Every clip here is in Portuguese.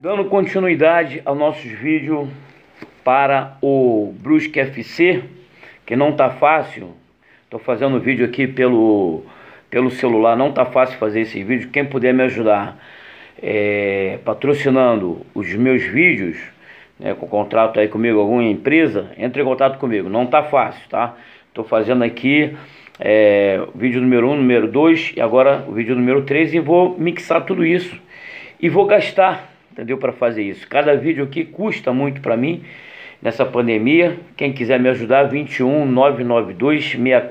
Dando continuidade aos nossos vídeos para o Brusque FC, que não tá fácil. Estou fazendo vídeo aqui pelo celular, não tá fácil fazer esse vídeo. Quem puder me ajudar patrocinando os meus vídeos, né, com contrato aí comigo, alguma empresa, entre em contato comigo. Não tá fácil, tá? Estou fazendo aqui vídeo número 1, número 2 e agora o vídeo número 3 e vou mixar tudo isso e vou gastar, entendeu, para fazer isso. Cada vídeo aqui custa muito para mim nessa pandemia. Quem quiser me ajudar, 21 992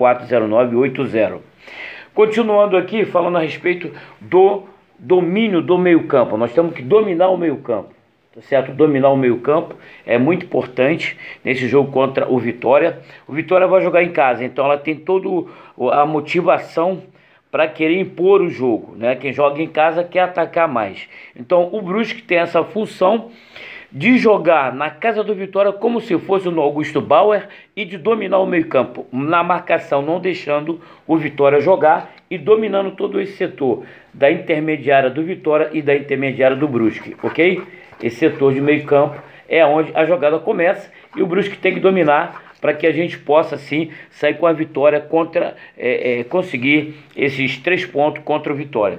6409 80. Continuando aqui, falando a respeito do domínio do meio-campo. Nós temos que dominar o meio-campo, tá certo? Dominar o meio-campo é muito importante nesse jogo contra o Vitória. O Vitória vai jogar em casa, então ela tem toda a motivação para querer impor o jogo, né? Quem joga em casa quer atacar mais. Então o Brusque tem essa função de jogar na casa do Vitória como se fosse no Augusto Bauer e de dominar o meio-campo na marcação, não deixando o Vitória jogar e dominando todo esse setor da intermediária do Vitória e da intermediária do Brusque, ok? Esse setor de meio-campo é onde a jogada começa e o Brusque tem que dominar para que a gente possa, sim, sair com a vitória contra, conseguir esses 3 pontos contra o Vitória.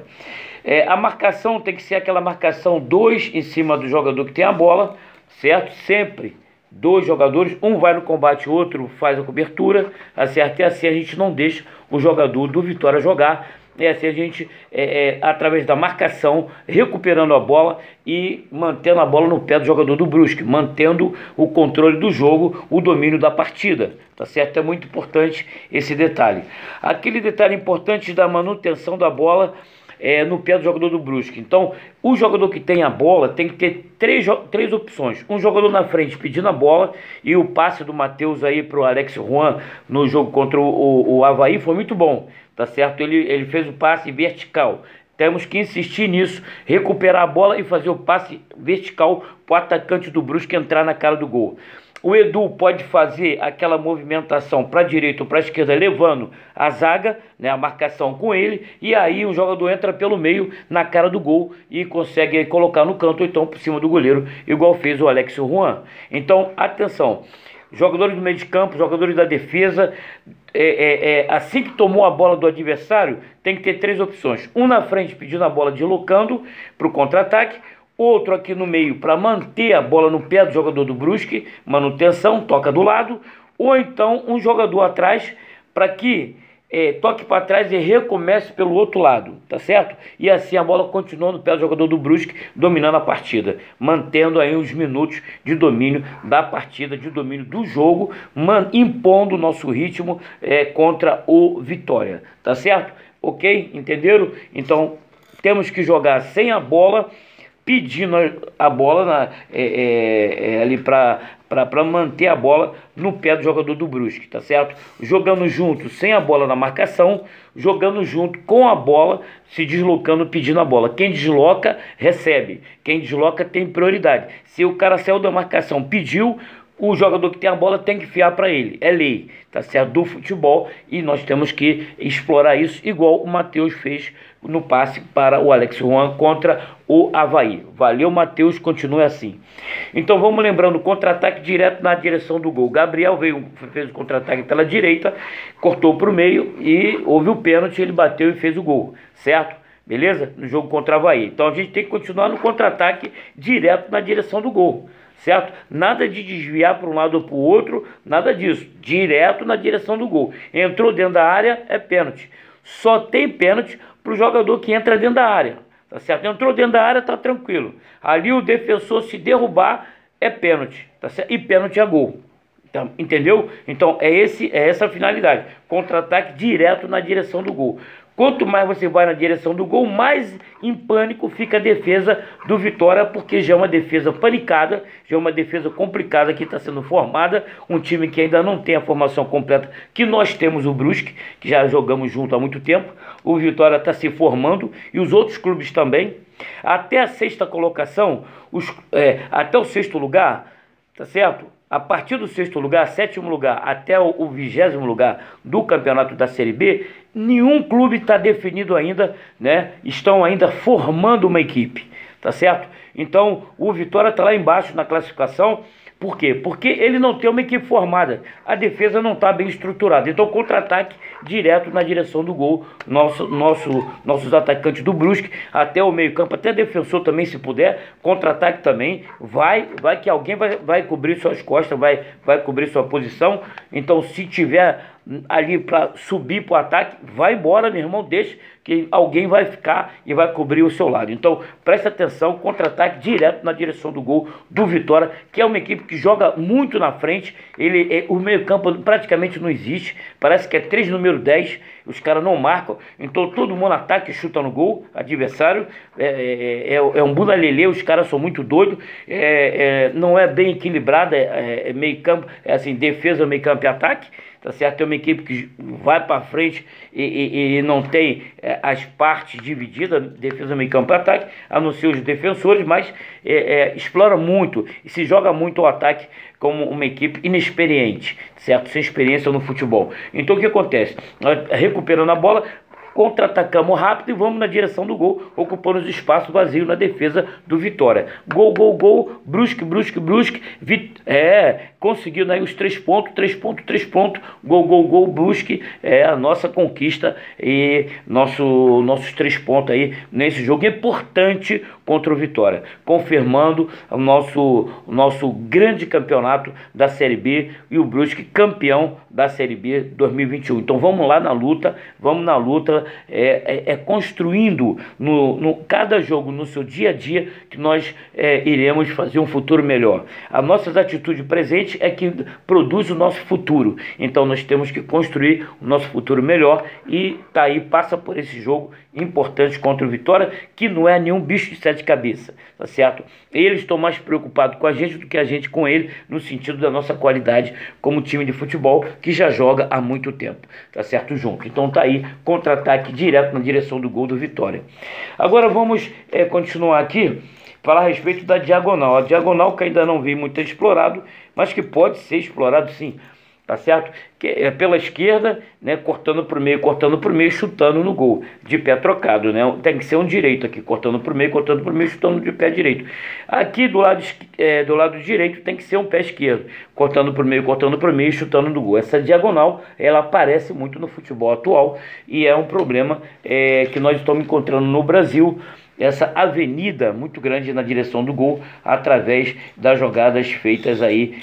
A marcação tem que ser aquela marcação 2 em cima do jogador que tem a bola, certo? Sempre 2 jogadores, um vai no combate, o outro faz a cobertura, certo? E assim a gente não deixa o jogador do Vitória jogar. Assim a gente, através da marcação, recuperando a bola e mantendo a bola no pé do jogador do Brusque, mantendo o controle do jogo, o domínio da partida, tá certo? É muito importante esse detalhe. Aquele detalhe importante da manutenção da bola no pé do jogador do Brusque. Então, o jogador que tem a bola tem que ter três opções. Um jogador na frente pedindo a bola, e o passe do Matheus aí pro Alex Juan no jogo contra o Avaí foi muito bom, tá certo? Ele fez o passe vertical. Temos que insistir nisso, recuperar a bola e fazer o passe vertical pro atacante do Brusque entrar na cara do gol. O Edu pode fazer aquela movimentação para a direita ou para a esquerda, levando a zaga, né, a marcação com ele, e aí o jogador entra pelo meio na cara do gol e consegue colocar no canto ou então por cima do goleiro, igual fez o Alex Juan. Então, atenção, jogadores do meio de campo, jogadores da defesa, assim que tomou a bola do adversário, tem que ter 3 opções. Um na frente pedindo a bola, deslocando para o contra-ataque. Outro aqui no meio para manter a bola no pé do jogador do Brusque, manutenção, toca do lado. Ou então um jogador atrás para que toque para trás e recomece pelo outro lado, tá certo? E assim a bola continua no pé do jogador do Brusque, dominando a partida, mantendo aí os minutos de domínio da partida, de domínio do jogo, impondo o nosso ritmo contra o Vitória, tá certo? Ok? Entenderam? Então temos que jogar sem a bola, pedindo a bola ali para manter a bola no pé do jogador do Brusque, tá certo? Jogando junto sem a bola na marcação, jogando junto com a bola, se deslocando, pedindo a bola. Quem desloca, recebe. Quem desloca tem prioridade. Se o cara saiu da marcação, pediu, o jogador que tem a bola tem que enfiar para ele. É lei, tá certo? Do futebol, e nós temos que explorar isso, igual o Matheus fez no passe para o Alex Juan contra o Avaí. Valeu, Matheus, continue assim. Então vamos lembrando, contra-ataque direto na direção do gol. Gabriel fez o contra-ataque pela direita, cortou para o meio e houve o pênalti, ele bateu e fez o gol, certo? Beleza? No jogo contra o Avaí. Então a gente tem que continuar no contra-ataque direto na direção do gol, certo? Nada de desviar para um lado ou para o outro, nada disso. Direto na direção do gol. Entrou dentro da área, é pênalti. Só tem pênalti para o jogador que entra dentro da área, tá certo? Entrou dentro da área, tá tranquilo. Ali o defensor, se derrubar, é pênalti, tá certo? E pênalti é gol. Então, entendeu? Então é essa a finalidade. Contra-ataque direto na direção do gol. Quanto mais você vai na direção do gol, mais em pânico fica a defesa do Vitória, porque já é uma defesa panicada, já é uma defesa complicada que está sendo formada, um time que ainda não tem a formação completa, que nós temos o Brusque, que já jogamos junto há muito tempo, o Vitória está se formando, e os outros clubes também. Até a 6ª colocação, até o 6º lugar, tá certo? A partir do 6º lugar, 7º lugar, até o 20º lugar do campeonato da Série B, nenhum clube está definido ainda, né? Estão ainda formando uma equipe, tá certo? Então o Vitória está lá embaixo na classificação. Por quê? Porque ele não tem uma equipe formada, a defesa não está bem estruturada. Então contra-ataque direto na direção do gol, nossos atacantes do Brusque, até o meio campo, até defensor também se puder, contra-ataque também, vai que alguém vai cobrir suas costas, vai cobrir sua posição. Então se tiver ali para subir para o ataque, vai embora, meu irmão, deixa que alguém vai ficar e vai cobrir o seu lado. Então presta atenção, contra-ataque direto na direção do gol do Vitória, que é uma equipe que joga muito na frente. O meio campo praticamente não existe, parece que é 3 número 10, os caras não marcam, então todo mundo ataca e chuta no gol adversário. É um bunda lelê, os caras são muito doidos, não é bem equilibrado, meio campo, assim, defesa, meio campo e ataque, tá certo? É uma equipe que vai para frente e não tem as partes divididas, defesa, meio campo e ataque, a não ser os defensores, mas explora muito e se joga muito o ataque como uma equipe inexperiente, certo? Sem experiência no futebol. Então o que acontece? Nós recuperando a bola, contra-atacamos rápido e vamos na direção do gol, ocupando os espaços vazios na defesa do Vitória. Gol, gol, gol, Brusque, conseguindo aí os 3 pontos, gol, gol, gol, Brusque, a nossa conquista e nossos 3 pontos aí nesse jogo importante contra o Vitória, confirmando o nosso grande campeonato da Série B e o Brusque campeão da Série B 2021. Então vamos lá na luta, construindo no cada jogo, no seu dia a dia, que nós iremos fazer um futuro melhor. A nossa atitude presente é que produz o nosso futuro. Então nós temos que construir o nosso futuro melhor e tá aí, passa por esse jogo importante contra o Vitória, que não é nenhum bicho de 7 cabeças, tá certo? Eles estão mais preocupados com a gente do que a gente com ele, no sentido da nossa qualidade como time de futebol que já joga há muito tempo, tá certo? Junto. Então tá aí, contra-ataque direto na direção do gol do Vitória. Agora vamos continuar aqui, falar a respeito da diagonal. A diagonal que ainda não vi muito explorado, mas que pode ser explorado sim, tá certo? Que é pela esquerda, né, cortando pro meio, chutando no gol, de pé trocado, né? Tem que ser um direito aqui, cortando pro meio, chutando de pé direito. Aqui do lado direito tem que ser um pé esquerdo, cortando pro meio, chutando no gol. Essa diagonal, ela aparece muito no futebol atual e é um problema que nós estamos encontrando no Brasil, essa avenida muito grande na direção do gol, através das jogadas feitas aí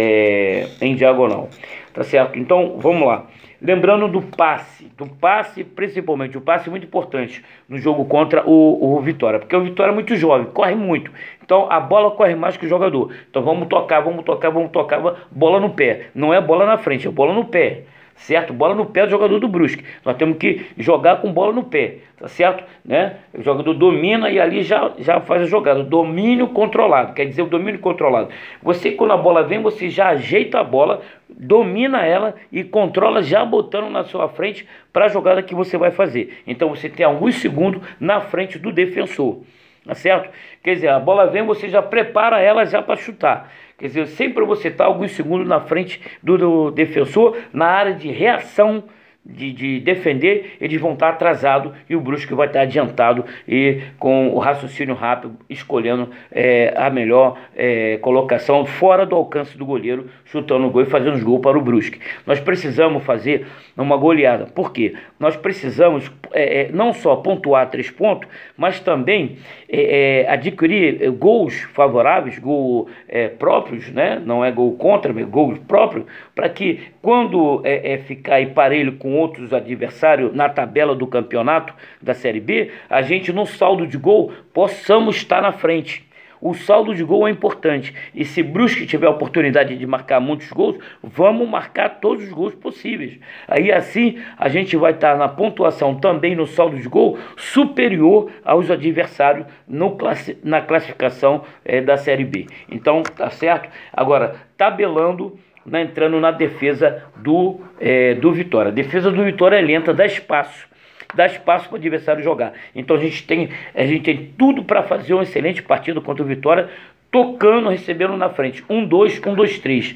em diagonal, tá certo? Então vamos lá, lembrando do passe, principalmente o passe muito importante no jogo contra o Vitória, porque o Vitória é muito jovem, corre muito, então a bola corre mais que o jogador. Então vamos tocar, bola no pé, não é bola na frente, é bola no pé, certo? Bola no pé do jogador do Brusque. Nós temos que jogar com bola no pé, tá certo? Né? O jogador domina e ali já faz a jogada. Domínio controlado, quer dizer o domínio controlado. Você, quando a bola vem, você já ajeita a bola, domina ela e controla, já botando na sua frente para a jogada que você vai fazer. Então você tem alguns segundos na frente do defensor, tá certo? Quer dizer, a bola vem, você já prepara ela já para chutar. Quer dizer, sempre você está alguns segundos na frente do defensor, na área de reação, de defender, eles vão estar atrasados e o Brusque vai estar adiantado e com o raciocínio rápido, escolhendo a melhor colocação fora do alcance do goleiro, chutando o gol e fazendo os gols para o Brusque. Nós precisamos fazer uma goleada. Por quê? Nós precisamos não só pontuar 3 pontos, mas também adquirir gols favoráveis, gols próprios, né? Não é gol contra, mas gols próprios, para que quando ficar aí parelho com outros adversários na tabela do campeonato da Série B, a gente no saldo de gol possamos estar na frente. O saldo de gol é importante e se Brusque tiver a oportunidade de marcar muitos gols, vamos marcar todos os gols possíveis. Aí assim a gente vai estar na pontuação também no saldo de gol superior aos adversários na classificação da Série B. Então tá certo? Agora tabelando, entrando na defesa do Vitória. A defesa do Vitória é lenta, dá espaço para o adversário jogar. Então a gente tem tudo para fazer uma excelente partida contra o Vitória, tocando, recebendo na frente. 1-2, 1-2-3.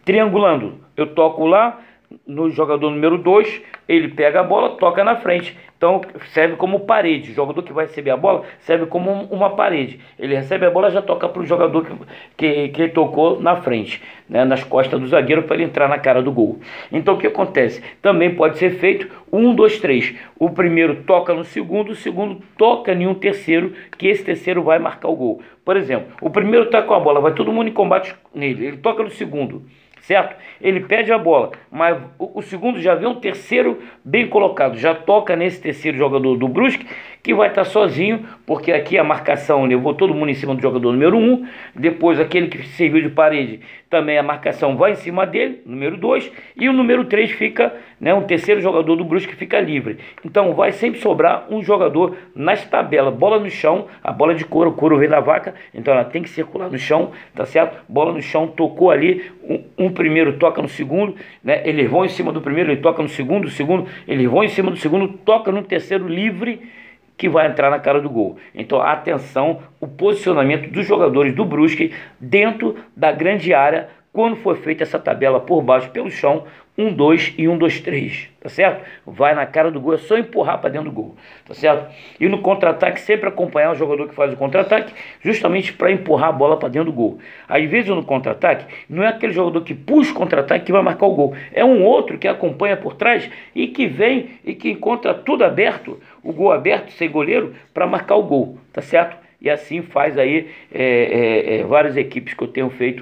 Triangulando. Eu toco lá no jogador número 2, ele pega a bola, toca na frente. Então serve como parede. O jogador que vai receber a bola serve como uma parede. Ele recebe a bola, já toca para o jogador que tocou na frente, né, nas costas do zagueiro, para ele entrar na cara do gol. Então o que acontece? Também pode ser feito 1, 2, 3. O primeiro toca no segundo, o segundo toca em um terceiro, que esse terceiro vai marcar o gol. Por exemplo, o primeiro está com a bola, vai todo mundo em combate nele, ele toca no segundo, certo? Ele pede a bola, mas o segundo já vê um terceiro bem colocado, já toca nesse terceiro jogador do Brusque, que vai estar sozinho, porque aqui a marcação levou todo mundo em cima do jogador número 1, depois aquele que serviu de parede, também a marcação vai em cima dele, número 2, e o número 3 fica, né, um terceiro jogador do Brusque fica livre. Então vai sempre sobrar um jogador nas tabelas, bola no chão, a bola de couro, o couro vem da vaca, então ela tem que circular no chão, tá certo? Bola no chão, tocou ali, um primeiro toca no segundo, né? Eles vão em cima do primeiro, ele toca no segundo, o segundo, eles vão em cima do segundo, toca no terceiro livre, que vai entrar na cara do gol. Então, atenção, o posicionamento dos jogadores do Brusque dentro da grande área, quando for feita essa tabela por baixo, pelo chão, 1, 2 e 1, 2, 3, tá certo? Vai na cara do gol, é só empurrar para dentro do gol, tá certo? E no contra-ataque, sempre acompanhar o jogador que faz o contra-ataque, justamente para empurrar a bola para dentro do gol. Às vezes no contra-ataque, não é aquele jogador que puxa o contra-ataque que vai marcar o gol, é um outro que acompanha por trás e que vem e que encontra tudo aberto, o gol aberto, sem goleiro, para marcar o gol, tá certo? E assim faz aí várias equipes que eu tenho feito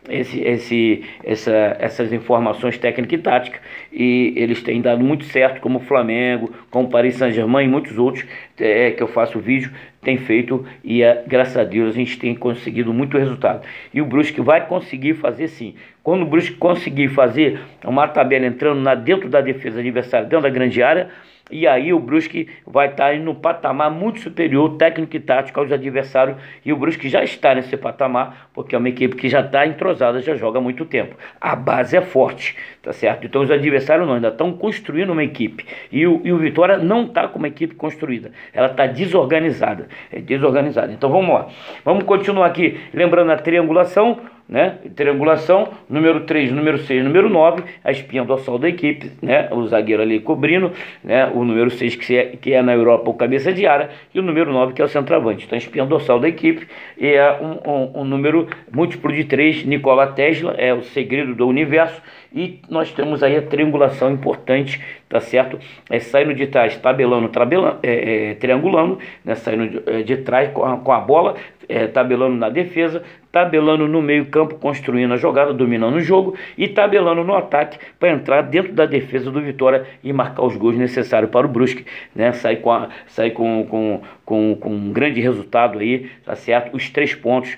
essas informações técnicas e táticas, e eles têm dado muito certo, como o Flamengo, como o Paris Saint-Germain e muitos outros que eu faço vídeo, tem feito, e graças a Deus a gente tem conseguido muito resultado. E o Brusque vai conseguir fazer sim. Quando o Brusque conseguir fazer uma tabela entrando dentro da defesa adversária, dentro da grande área, e aí o Brusque vai estar em um patamar muito superior, técnico e tático, aos adversários. E o Brusque já está nesse patamar, porque é uma equipe que já está entrosada, já joga há muito tempo. A base é forte, tá certo? Então os adversários não, ainda estão construindo uma equipe. E o Vitória não está com uma equipe construída. Ela está desorganizada. É desorganizada. Então vamos lá. Vamos continuar aqui, lembrando a triangulação, né? Triangulação, número 3, número 6, número 9, a espinha dorsal da equipe, né? O zagueiro ali cobrindo, né? O número 6 que é na Europa o cabeça de área, e o número 9 que é o centroavante. Então a espinha dorsal da equipe é um número múltiplo de 3, Nikola Tesla, é o segredo do universo, e nós temos aí a triangulação importante, tá certo? Saindo de trás, triangulando, né? Saindo de trás com a bola, tabelando na defesa, tabelando no meio campo, construindo a jogada, dominando o jogo, e tabelando no ataque para entrar dentro da defesa do Vitória e marcar os gols necessários para o Brusque, né? Sair com um grande resultado aí, tá certo? Os 3 pontos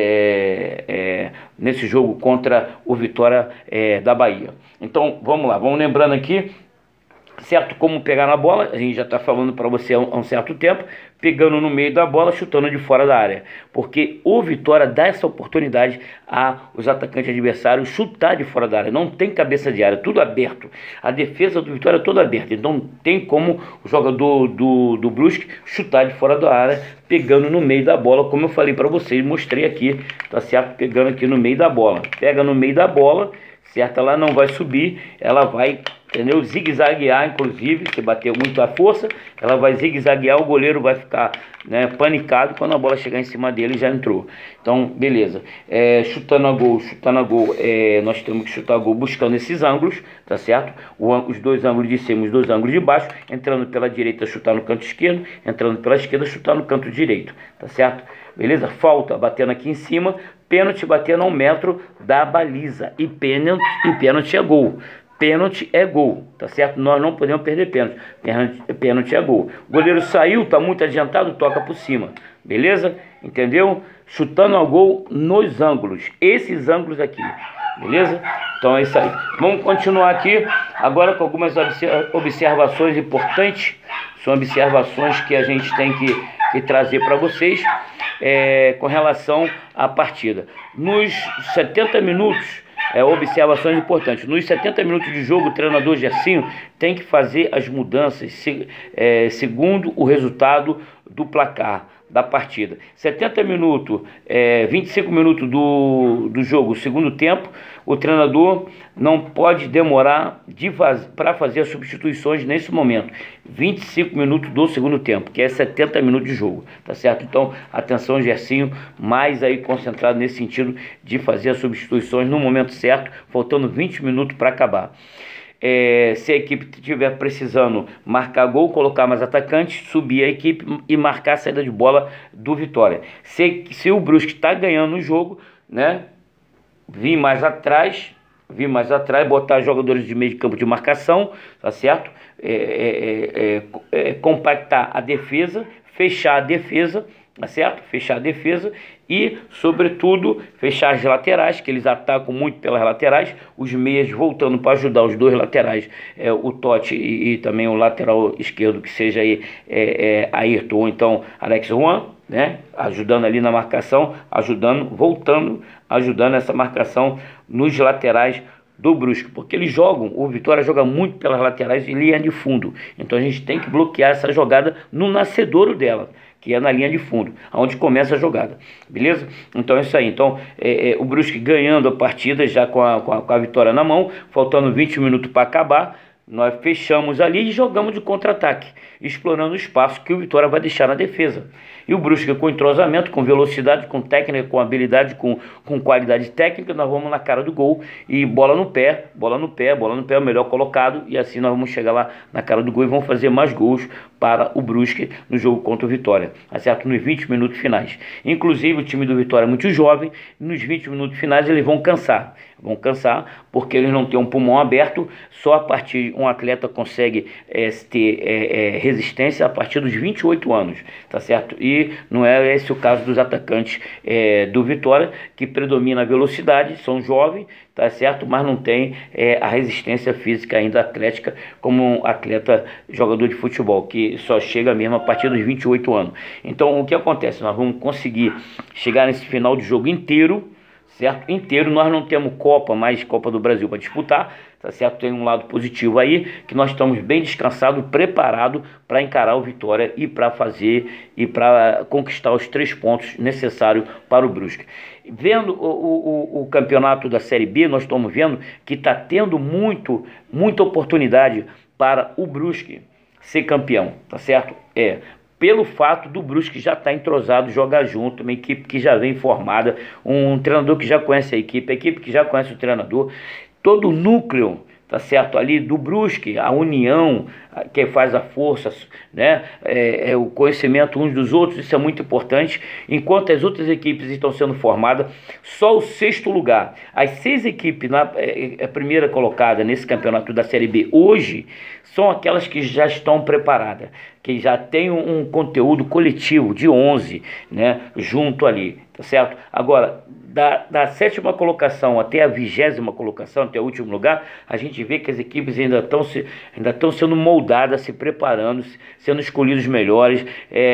nesse jogo contra o Vitória da Bahia. Então vamos lá, vamos lembrando aqui, certo, como pegar na bola. A gente já está falando para você há um certo tempo, pegando no meio da bola, chutando de fora da área, porque o Vitória dá essa oportunidade aos atacantes adversários chutar de fora da área. Não tem cabeça de área, tudo aberto, a defesa do Vitória é toda aberta, então tem como o jogador do Brusque chutar de fora da área, pegando no meio da bola, como eu falei para vocês, mostrei aqui, tá certo, pegando aqui no meio da bola, pega no meio da bola, certo, ela não vai subir, ela vai, entendeu, zigue-zaguear, inclusive, se bater muito a força, ela vai zigue-zaguear, o goleiro vai ficar, né, panicado, quando a bola chegar em cima dele já entrou. Então, beleza. Chutando a gol, nós temos que chutar a gol buscando esses ângulos, tá certo? Os 2 ângulos de cima, os 2 ângulos de baixo, entrando pela direita, chutar no canto esquerdo, entrando pela esquerda, chutar no canto direito, tá certo? Beleza? Falta, batendo aqui em cima, pênalti, batendo a 1 metro da baliza, e pênalti é gol. Pênalti é gol, tá certo? Nós não podemos perder pênalti. Pênalti é gol. O goleiro saiu, tá muito adiantado, toca por cima. Beleza? Entendeu? Chutando ao gol nos ângulos. Esses ângulos aqui. Beleza? Então é isso aí. Vamos continuar aqui agora com algumas observações importantes. São observações que a gente tem que trazer para vocês com relação à partida. Nos 70 minutos, observações importantes. Nos 70 minutos de jogo, o treinador Gersinho tem que fazer as mudanças segundo o resultado do placar. da partida. 70 minutos, 25 minutos do jogo, segundo tempo, o treinador não pode demorar para fazer as substituições nesse momento. 25 minutos do segundo tempo, que é 70 minutos de jogo, tá certo? Então, atenção, Gersinho, mais aí concentrado nesse sentido de fazer as substituições no momento certo, faltando 20 minutos para acabar. Se a equipe estiver precisando marcar gol, colocar mais atacantes, subir a equipe e marcar a saída de bola do Vitória. Se o Brusque está ganhando o jogo, né, vir mais atrás, botar jogadores de meio de campo de marcação, tá certo? Compactar a defesa, fechar a defesa, tá certo? Fechar a defesa e, sobretudo, fechar as laterais, que eles atacam muito pelas laterais, os meias voltando para ajudar os dois laterais, o Totti e também o lateral esquerdo, que seja aí Ayrton ou então Alex Juan, né? Ajudando ali na marcação, voltando, ajudando essa marcação nos laterais do Brusque, porque o Vitória joga muito pelas laterais e linha de fundo, então a gente tem que bloquear essa jogada no nascedouro dela, que é na linha de fundo, onde começa a jogada, beleza? Então é isso aí. Então o Brusque ganhando a partida já com a vitória na mão, faltando 20 minutos para acabar, nós fechamos ali e jogamos de contra-ataque, explorando o espaço que o Vitória vai deixar na defesa. E o Brusque com entrosamento, com velocidade, com técnica, com habilidade, com qualidade técnica, nós vamos na cara do gol e bola no pé, o melhor colocado, e assim nós vamos chegar lá na cara do gol e vamos fazer mais gols para o Brusque no jogo contra o Vitória, certo? Nos 20 minutos finais. Inclusive o time do Vitória é muito jovem, e nos 20 minutos finais eles vão cansar porque eles não têm um pulmão aberto, só a partir um atleta consegue ter resistência a partir dos 28 anos, tá certo? E não é esse o caso dos atacantes do Vitória, que predomina a velocidade, são jovens, tá certo? Mas não tem a resistência física ainda atlética como um atleta jogador de futebol, que só chega mesmo a partir dos 28 anos. Então o que acontece? Nós vamos conseguir chegar nesse final de jogo inteiro, certo? Inteiro. Nós não temos mais Copa do Brasil para disputar, tá certo? Tem um lado positivo aí, que nós estamos bem descansados, preparados para encarar o Vitória e para conquistar os 3 pontos necessários para o Brusque. Vendo o campeonato da Série B, nós estamos vendo que está tendo muita oportunidade para o Brusque ser campeão, tá certo? Pelo fato do Brusque já estar entrosado, jogar junto, uma equipe que já vem formada, um treinador que já conhece a equipe que já conhece o treinador, todo o núcleo, tá certo, ali do Brusque, a união que faz a força, né? O conhecimento uns dos outros, isso é muito importante. Enquanto as outras equipes estão sendo formadas, só o 6º lugar, as 6 equipes a primeira colocada nesse campeonato da Série B hoje, são aquelas que já estão preparadas, que já tem um conteúdo coletivo de 11, né, junto ali, tá certo? Agora, da 7ª colocação até a 20ª colocação, até o último lugar, a gente vê que as equipes ainda estão sendo moldadas, se preparando, sendo escolhidos melhores.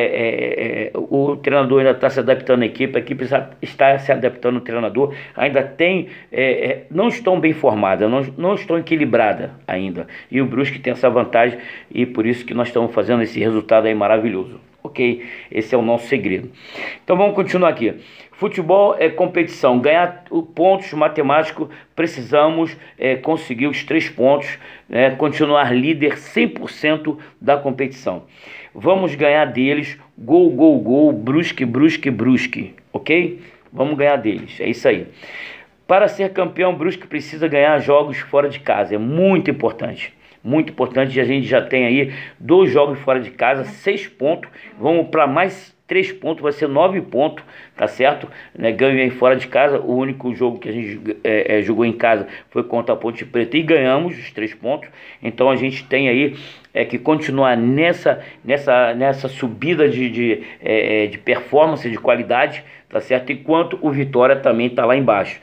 O treinador ainda está se adaptando à equipe, a equipe está se adaptando ao treinador, ainda não estão bem formadas, não estão equilibradas ainda. E o Brusque tem essa vantagem e por isso que nós estamos fazendo esse resultado aí maravilhoso. Ok? Esse é o nosso segredo. Então vamos continuar aqui. Futebol é competição, ganhar pontos matemáticos, precisamos conseguir os 3 pontos, continuar líder 100% da competição. Vamos ganhar deles, gol, gol, gol, Brusque, Brusque, Brusque, ok? Vamos ganhar deles, é isso aí. Para ser campeão, Brusque precisa ganhar jogos fora de casa, é muito importante. Muito importante, a gente já tem aí 2 jogos fora de casa, 6 pontos, vamos para mais 3 pontos, vai ser 9 pontos, tá certo? Ganho aí fora de casa, o único jogo que a gente jogou em casa foi contra a Ponte Preta e ganhamos os 3 pontos, então a gente tem aí que continuar nessa subida de performance, de qualidade, tá certo? Enquanto o Vitória também está lá embaixo,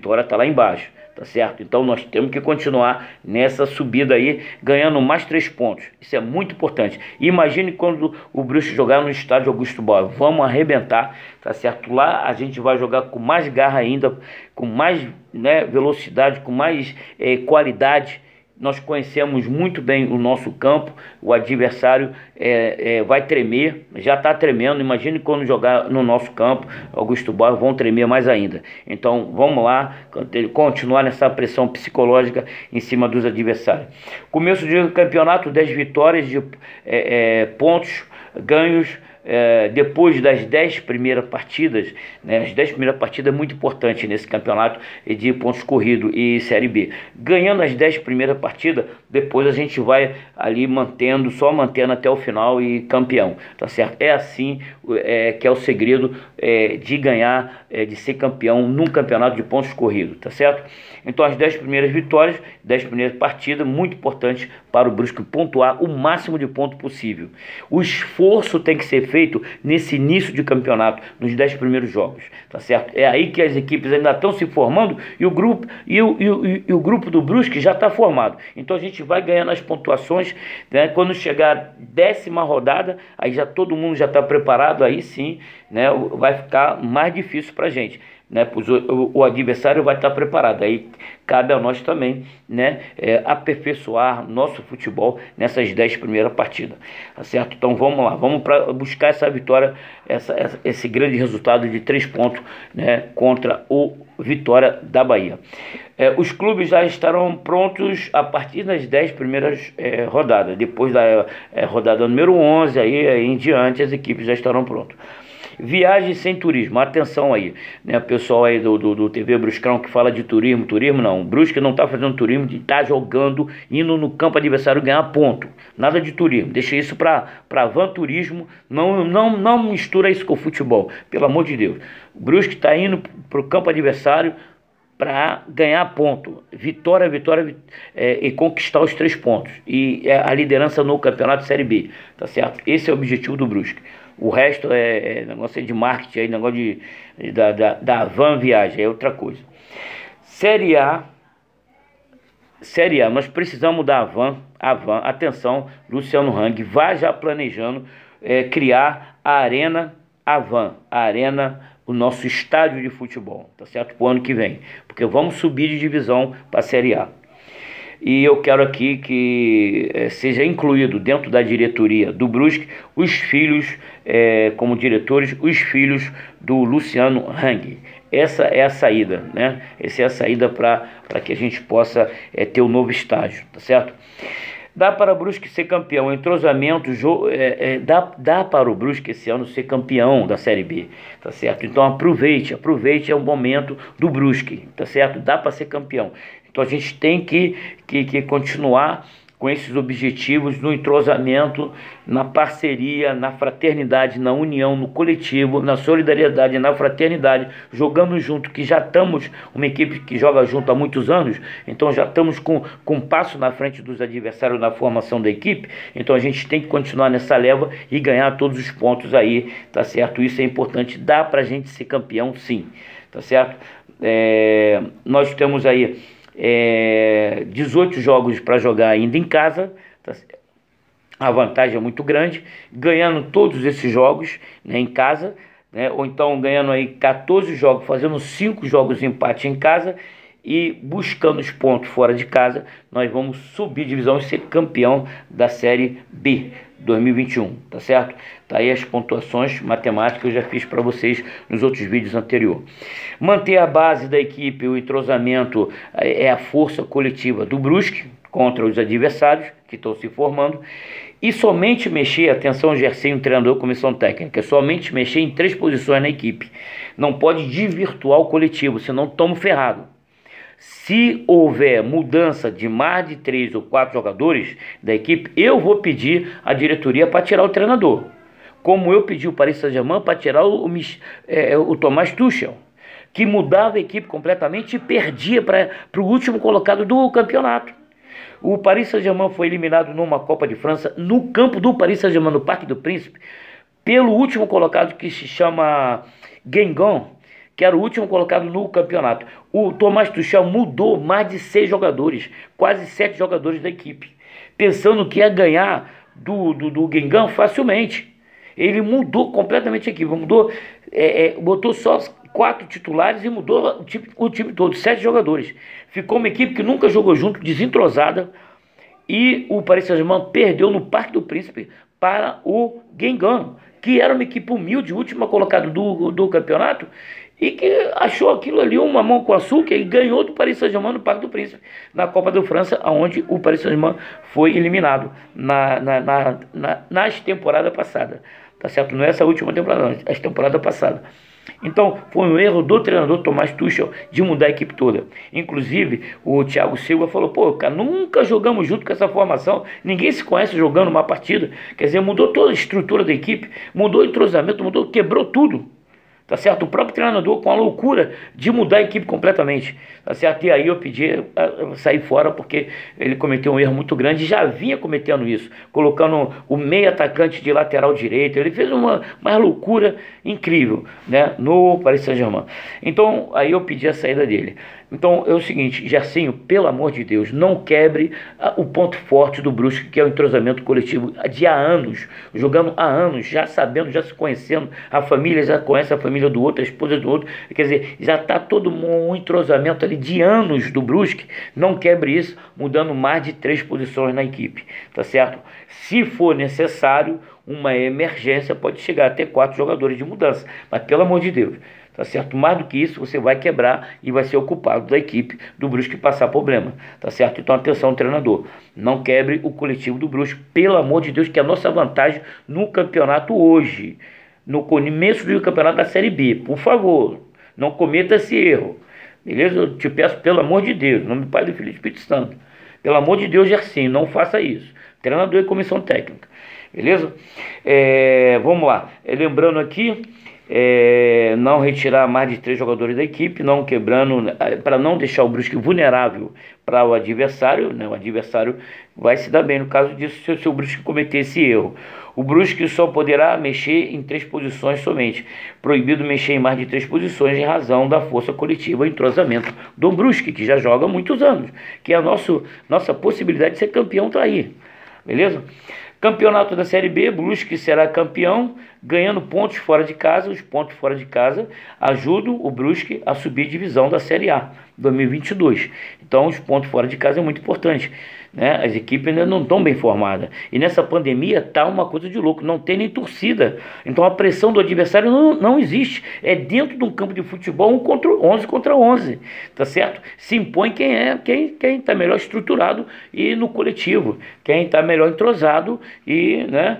tá certo? Então nós temos que continuar nessa subida aí, ganhando mais 3 pontos. Isso é muito importante. Imagine quando o Brusque jogar no estádio Augusto Boal. Vamos arrebentar, tá certo? Lá a gente vai jogar com mais garra ainda, com mais velocidade, com mais qualidade, nós conhecemos muito bem o nosso campo, o adversário vai tremer, já está tremendo. Imagine quando jogar no nosso campo, Augusto Boal vão tremer mais ainda. Então vamos lá, continuar nessa pressão psicológica em cima dos adversários. Começo de campeonato, 10 vitórias, de pontos ganhos. Depois das 10 primeiras partidas, né, as 10 primeiras partidas é muito importante nesse campeonato de pontos corridos e Série B. Ganhando as 10 primeiras partidas, depois a gente vai ali só mantendo até o final e campeão, tá certo? É assim que é o segredo de ganhar, de ser campeão num campeonato de pontos corridos, tá certo? Então as 10 primeiras vitórias, 10 primeiras partidas, muito importante para o Brusque pontuar o máximo de ponto possível. O esforço tem que ser feito nesse início de campeonato, nos 10 primeiros jogos, tá certo? É aí que as equipes ainda estão se formando e o grupo do Brusque já está formado. Então a gente vai ganhando as pontuações, né? Quando chegar a 10ª rodada, aí já todo mundo já está preparado, aí sim, né? Vai ficar mais difícil para a gente, né? O adversário vai estar preparado. Aí cabe a nós também, né, aperfeiçoar nosso futebol nessas 10 primeiras partidas, tá certo? Então vamos lá, vamos buscar essa vitória, esse grande resultado de 3 pontos, né, contra o Vitória da Bahia. Os clubes já estarão prontos a partir das 10 primeiras rodadas. Depois da rodada número 11, aí em diante, as equipes já estarão prontas. Viagem sem turismo, atenção aí, né, pessoal aí do TV Bruscão que fala de turismo não, o Brusque não está fazendo turismo, está jogando, indo no campo adversário ganhar ponto, nada de turismo, deixa isso para van turismo, não mistura isso com o futebol, pelo amor de Deus. O Brusque está indo para o campo adversário para ganhar ponto, vitória e conquistar os 3 pontos e a liderança no campeonato Série B, tá certo? Esse é o objetivo do Brusque. O resto é negócio de marketing, negócio da van viagem, é outra coisa. Série A, nós precisamos da van, atenção, Luciano Hang, vai já planejando criar a Arena o nosso estádio de futebol, tá certo? Para o ano que vem, porque vamos subir de divisão para a Série A. E eu quero aqui que seja incluído dentro da diretoria do Brusque os filhos, como diretores, os filhos do Luciano Hang. Essa é a saída, né? Essa é a saída para que a gente possa ter um novo estágio, tá certo? Dá para o Brusque ser campeão, entrosamento, dá para o Brusque esse ano ser campeão da Série B, tá certo? Então aproveite, é o momento do Brusque, tá certo? Dá para ser campeão. Então a gente tem que continuar com esses objetivos no entrosamento, na parceria, na fraternidade, na união, no coletivo, na solidariedade, na fraternidade, jogando junto, que já estamos uma equipe que joga junto há muitos anos, então já estamos com um passo na frente dos adversários na formação da equipe, então a gente tem que continuar nessa leva e ganhar todos os pontos aí, tá certo? Isso é importante, dá pra gente ser campeão sim, tá certo? Nós temos aí 18 jogos para jogar ainda em casa, tá? A vantagem é muito grande, ganhando todos esses jogos, né, em casa, né, ou então ganhando aí 14 jogos, fazendo 5 jogos de empate em casa e buscando os pontos fora de casa, nós vamos subir divisão e ser campeão da Série B 2021, tá certo? Tá aí as pontuações matemáticas que eu já fiz para vocês nos outros vídeos anteriores. Manter a base da equipe, o entrosamento é a força coletiva do Brusque contra os adversários que estão se formando. E somente mexer, atenção Gersinho, treinador, comissão técnica, somente mexer em 3 posições na equipe. Não pode desvirtuar o coletivo, senão estamos ferrados. Se houver mudança de mais de 3 ou 4 jogadores da equipe, eu vou pedir a diretoria para tirar o treinador. Como eu pedi o Paris Saint-Germain para tirar o Thomas Tuchel, que mudava a equipe completamente e perdia para o último colocado do campeonato. O Paris Saint-Germain foi eliminado numa Copa de França, no campo do Paris Saint-Germain, no Parque do Príncipe, pelo último colocado que se chama Guingamp, que era o último colocado no campeonato. O Thomas Tuchel mudou mais de 6 jogadores, quase 7 jogadores da equipe, pensando que ia ganhar do Guingamp facilmente. Ele mudou completamente a equipe, botou só 4 titulares e mudou o time todo, 7 jogadores. Ficou uma equipe que nunca jogou junto, desentrosada, e o Paris Saint-Germain perdeu no Parque do Príncipe para o Guingamp, que era uma equipe humilde, última colocada do campeonato, e que achou aquilo ali uma mão com açúcar e ganhou do Paris Saint-Germain no Parque do Príncipe, na Copa da França, onde o Paris Saint-Germain foi eliminado nas temporadas passadas. Tá certo? Não é essa última temporada, não, as temporadas passadas. Então, foi um erro do treinador Thomas Tuchel de mudar a equipe toda. Inclusive, o Thiago Silva falou, pô, cara, nunca jogamos junto com essa formação, ninguém se conhece jogando uma partida. Quer dizer, mudou toda a estrutura da equipe, mudou o entrosamento, quebrou tudo. Tá certo? O próprio treinador com a loucura de mudar a equipe completamente. Tá certo? E aí eu pedi a sair fora porque ele cometeu um erro muito grande, já vinha cometendo isso, colocando o meio atacante de lateral direito. Ele fez uma loucura incrível, né, no Paris Saint-Germain. Então aí eu pedi a saída dele. Então é o seguinte, Gersinho, pelo amor de Deus, não quebre o ponto forte do Brusque, que é o entrosamento coletivo de há anos, jogando há anos, já sabendo, já se conhecendo, a família já conhece a família do outro, a esposa do outro, quer dizer, já está todo um entrosamento ali de anos do Brusque. Não quebre isso, mudando mais de 3 posições na equipe, tá certo? Se for necessário, uma emergência pode chegar até 4 jogadores de mudança, mas pelo amor de Deus, tá certo? Mais do que isso, você vai quebrar e vai ser o culpado da equipe do Brusque passar problema, tá certo? Então atenção, treinador, não quebre o coletivo do Brusque, pelo amor de Deus, que é a nossa vantagem no campeonato hoje, no começo do campeonato da Série B. Por favor, não cometa esse erro, beleza? Eu te peço, pelo amor de Deus, em nome do Pai, do Filho e do Espírito Santo, pelo amor de Deus, Gersinho, não faça isso. Treinador e comissão técnica, beleza? Vamos lá, lembrando aqui, não retirar mais de 3 jogadores da equipe, não quebrando, para não deixar o Brusque vulnerável para o adversário, né? O adversário vai se dar bem no caso disso, se o Brusque cometer esse erro. O Brusque só poderá mexer em 3 posições somente, proibido mexer em mais de 3 posições em razão da força coletiva e entrosamento do Brusque, que já joga há muitos anos, que é a nossa possibilidade de ser campeão está aí, beleza? Campeonato da Série B, Brusque será campeão, ganhando pontos fora de casa. Os pontos fora de casa ajudam o Brusque a subir divisão da Série A 2022. Então, os pontos fora de casa é muito importante, né? As equipes ainda não estão bem formadas. E nessa pandemia tá uma coisa de louco, não tem nem torcida. Então, a pressão do adversário não existe. É dentro de um campo de futebol 11 contra 11, tá certo? Se impõe quem está melhor estruturado e no coletivo, quem está melhor entrosado e, né,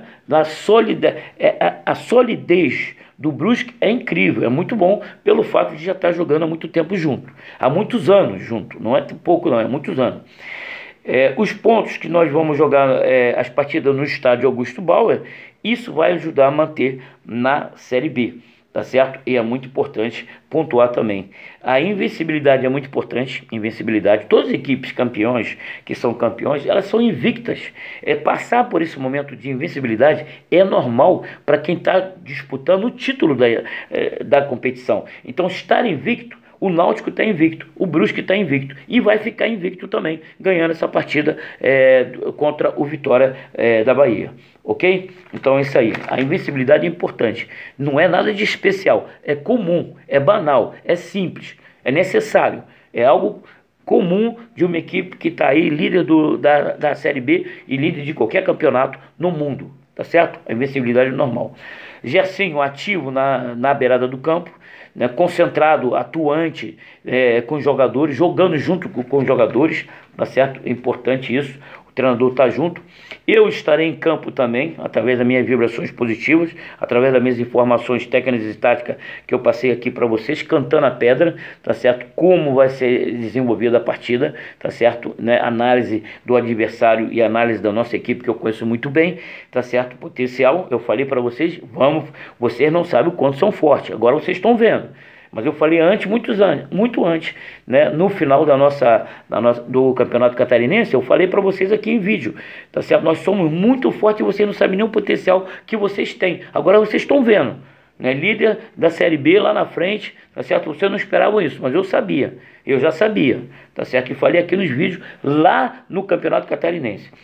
a solidez do Brusque é incrível, é muito bom pelo fato de já estar jogando há muito tempo junto, há muitos anos junto, não é pouco não, é muitos anos. Os pontos que nós vamos jogar as partidas no estádio Augusto Bauer, isso vai ajudar a manter na Série B, tá certo? E é muito importante pontuar também. A invencibilidade é muito importante, invencibilidade. Todas as equipes campeões, que são campeões, elas são invictas. Passar por esse momento de invencibilidade é normal para quem está disputando o título da competição. Então, estar invicto, o Náutico está invicto, o Brusque está invicto e vai ficar invicto também, ganhando essa partida contra o Vitória da Bahia, ok? Então é isso aí, a invencibilidade é importante, não é nada de especial, é comum, é banal, é simples, é necessário, é algo comum de uma equipe que está aí, líder da Série B e líder de qualquer campeonato no mundo, tá certo? A invencibilidade é normal. Gersinho ativo na beirada do campo, né, concentrado, atuante com os jogadores, jogando junto com os jogadores, tá certo? É importante isso, o treinador está junto. Eu estarei em campo também, através das minhas vibrações positivas, através das minhas informações técnicas e táticas que eu passei aqui para vocês, cantando a pedra, tá certo? Como vai ser desenvolvida a partida, tá certo? Né? Análise do adversário e análise da nossa equipe, que eu conheço muito bem, tá certo? Potencial, eu falei para vocês, vocês não sabem o quanto são fortes, agora vocês estão vendo. Mas eu falei antes, muito antes, né? No final do Campeonato Catarinense, eu falei para vocês aqui em vídeo, tá certo? Nós somos muito fortes e vocês não sabem nem o potencial que vocês têm. Agora vocês estão vendo, né? Líder da Série B lá na frente, tá certo? Vocês não esperavam isso, mas eu já sabia, tá certo? E falei aqui nos vídeos lá no Campeonato Catarinense.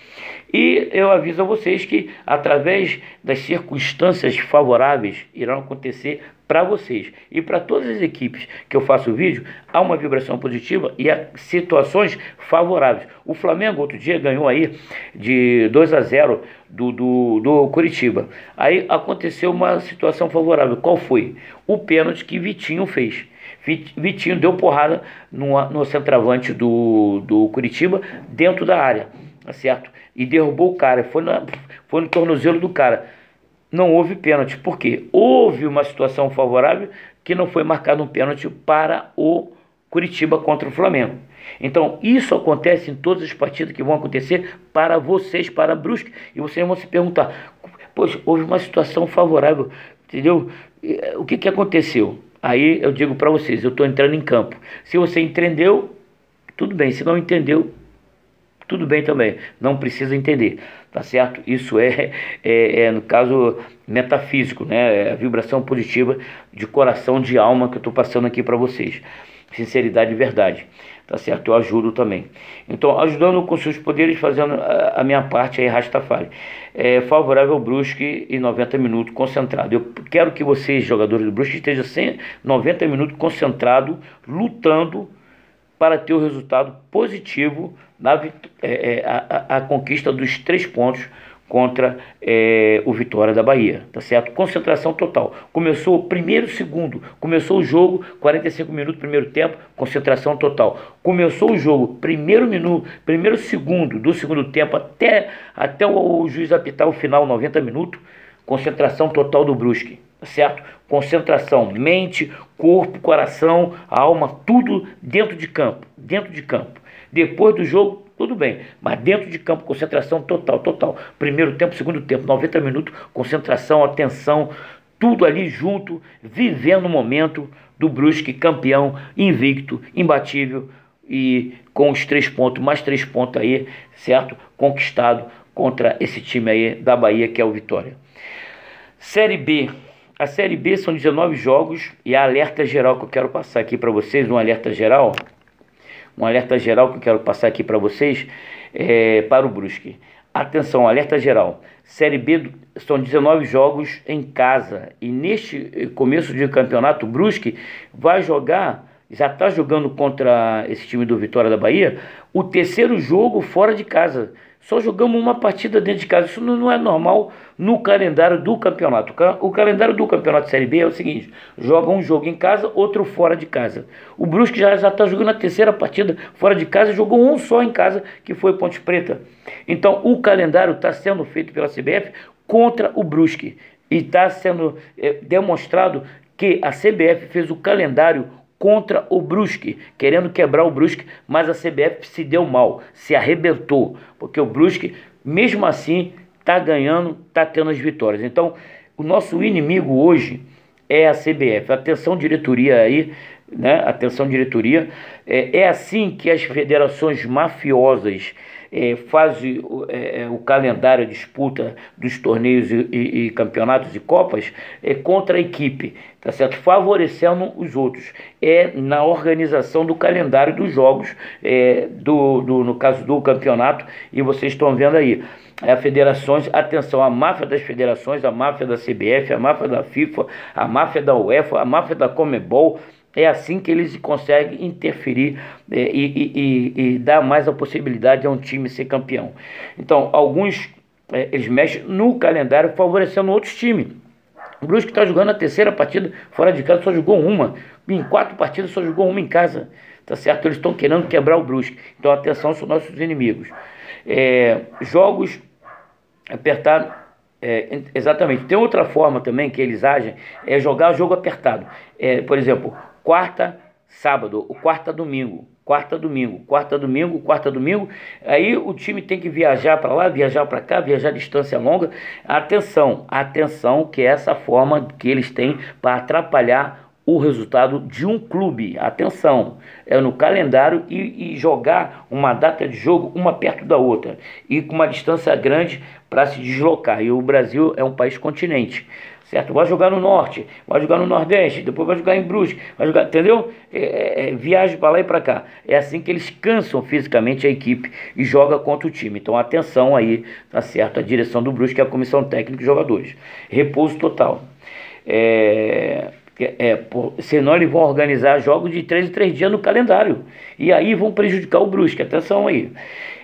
E eu aviso a vocês que, através das circunstâncias favoráveis, irão acontecer para vocês e para todas as equipes que eu faço o vídeo, há uma vibração positiva e há situações favoráveis. O Flamengo outro dia ganhou aí de 2-0 do Curitiba. Aí aconteceu uma situação favorável. Qual foi? O pênalti que Vitinho fez. Vitinho deu porrada no centroavante do Curitiba dentro da área, tá certo? E derrubou o cara, foi no tornozelo do cara. Não houve pênalti, por quê? Houve uma situação favorável que não foi marcado um pênalti para o Curitiba contra o Flamengo. Então isso acontece em todas as partidas que vão acontecer para vocês, para Brusque, e vocês vão se perguntar, poxa, houve uma situação favorável, entendeu? O que aconteceu? Aí eu digo para vocês, eu estou entrando em campo. Se você entendeu, tudo bem. Se não entendeu, tudo bem também. Não precisa entender, tá certo? Isso no caso, metafísico, né? É a vibração positiva de coração, de alma que eu estou passando aqui para vocês. Sinceridade e verdade, tá certo? Eu ajudo também. Então, ajudando com seus poderes, fazendo a minha parte aí, Rastafari. Favorável ao Brusque em 90 minutos concentrado. Eu quero que vocês, jogadores do Brusque, estejam 90 minutos concentrados, lutando para ter o resultado positivo a conquista dos 3 pontos contra o Vitória da Bahia, tá certo? Concentração total. Começou o primeiro segundo, começou o jogo, 45 minutos, primeiro tempo, concentração total. Começou o jogo, primeiro segundo do segundo tempo, até o juiz apitar o final, 90 minutos, concentração total do Brusque, tá certo? Concentração, mente, corpo, coração, alma, tudo dentro de campo, Depois do jogo, tudo bem, mas dentro de campo, concentração total. Primeiro tempo, segundo tempo, 90 minutos, concentração, atenção, tudo ali junto, vivendo o momento do Brusque campeão, invicto, imbatível e com os 3 pontos, mais 3 pontos aí, certo? Conquistado contra esse time aí da Bahia, que é o Vitória. Série B. A Série B são 19 jogos e a alerta geral que eu quero passar aqui para vocês, um alerta geral que eu quero passar aqui para vocês, para o Brusque. Atenção, alerta geral. Série B são 19 jogos em casa e neste começo de campeonato, o Brusque vai jogar, já está jogando contra esse time do Vitória da Bahia, o 3º jogo fora de casa. Só jogamos uma partida dentro de casa. Isso não é normal no calendário do campeonato. O calendário do campeonato Série B é o seguinte: joga um jogo em casa, outro fora de casa. O Brusque já está jogando a 3ª partida fora de casa e jogou um só em casa, que foi Ponte Preta. Então o calendário está sendo feito pela CBF contra o Brusque. E está sendo demonstrado que a CBF fez o calendário contra o Brusque, querendo quebrar o Brusque, mas a CBF se deu mal, se arrebentou, porque o Brusque, mesmo assim, está ganhando, está tendo as vitórias. Então, o nosso inimigo hoje é a CBF. Atenção, diretoria aí, né? Atenção, diretoria. É assim que as federações mafiosas fazem o calendário, a disputa dos torneios e campeonatos e copas contra a equipe, tá certo? Favorecendo os outros. Na organização do calendário dos jogos, no caso do campeonato, e vocês estão vendo aí. Federações, atenção, a máfia das federações, a máfia da CBF, a máfia da FIFA, a máfia da UEFA, a máfia da Conmebol. É assim que eles conseguem interferir e dar mais a possibilidade a um time ser campeão. Então, alguns eles mexem no calendário favorecendo outros times. O Brusque está jogando a 3ª partida fora de casa, só jogou uma. Em 4 partidas só jogou uma em casa. Tá certo? Eles estão querendo quebrar o Brusque. Então, atenção, são nossos inimigos. Jogos apertados. Exatamente. Tem outra forma também que eles agem, jogar jogo apertado. Por exemplo, quarta, sábado, quarta, domingo. Aí o time tem que viajar para lá, viajar para cá, viajar distância longa. Atenção, que é essa forma que eles têm para atrapalhar o resultado de um clube. Atenção, é no calendário e jogar uma data de jogo uma perto da outra e com uma distância grande para se deslocar. E o Brasil é um país continente, certo? Vai jogar no norte, vai jogar no nordeste, depois vai jogar em Brusque, vai jogar, entendeu? Viagem para lá e para cá. É assim que eles cansam fisicamente a equipe e joga contra o time. Então atenção aí, tá certo? A direção do Brusque, a comissão técnica e jogadores. Repouso total. Senão eles vão organizar jogos de 3 em 3 dias no calendário. E aí vão prejudicar o Brusque. Atenção aí.